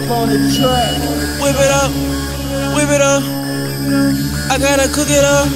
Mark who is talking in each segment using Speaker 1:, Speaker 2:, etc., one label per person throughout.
Speaker 1: on the track.
Speaker 2: Whip it up, whip it up. I gotta cook it up.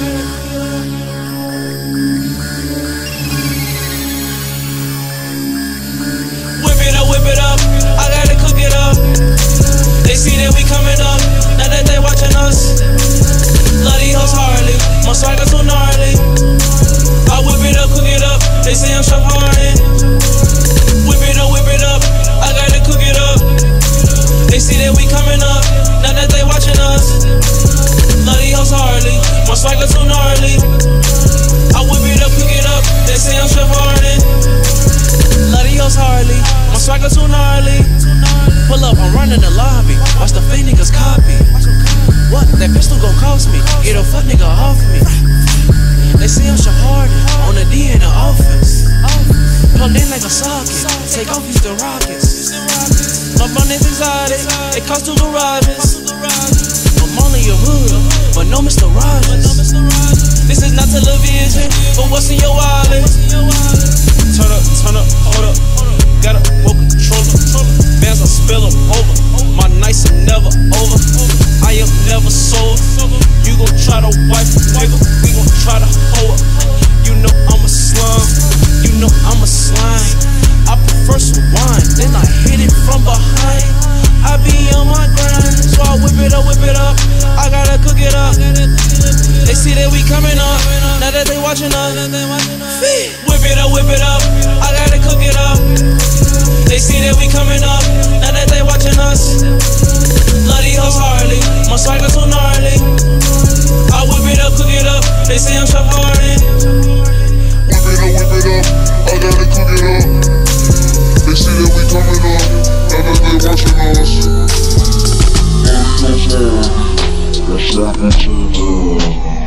Speaker 2: Whip it up, I gotta cook it up. They see that we coming up, now that they watching us. Love these hoes hardly, my swagger too gnarly. I whip it up, cook it up, they say I'm Chef Harden. Whip it up, I gotta cook it up. They see that we coming up, now that they watching us. Love these hoes hardly, my swagger too gnarly. I whip it up, cook it up, they say I'm Chef Harden. Love these hoes hardly, my swagger too gnarly. Pull up, I'm running the lobby. Watch the fake niggas copy. What? That pistol gon' cost me. Get a fuck nigga off me. They say I'm Chef Harden on the D in the office. Plugged in like a socket. Take off Houston Rockets. My phone is exotic. It costs 2 garages. I'm only a hood, but no Mr. Rogers. This is not television, but what's in your wallet? Turn up, hold up. Got a remote controller. Bands I spill them over. My nights are never over. I am never sold. You gon' try to wipe a nigga, we gon' try to hold up. You know I'm a slum, you know I'm a slime. I prefer some wine, then I hit it from behind. I be on my grind, so I whip it up. I gotta cook it up. They see that we coming up, now that they watching us. Whip it up, I gotta cook it up. They see that we coming up, now that they watching us. Love these hoes hardly, my swagger too gnarly. I whip it up, cook it up, they say I'm Chef Harden.
Speaker 3: Whip it up, I gotta cook it up. They see that we coming up, now that they watching us. Love these hoes hardly, my swagger too gnarly.